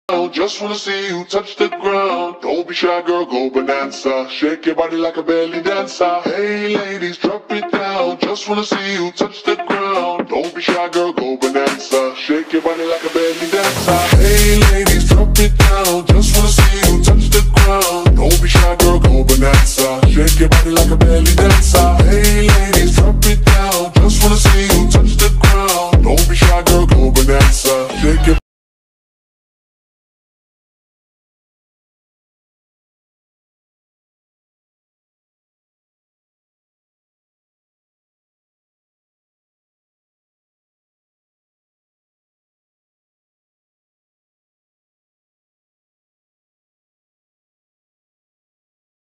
Just wanna see you touch the ground. Don't be shy, girl, go bonanza. Shake your body like a belly dancer. Hey ladies, drop it down. Just wanna see you touch the ground. Don't be shy, girl, go bonanza. Shake your body like a belly dancer. Hey ladies.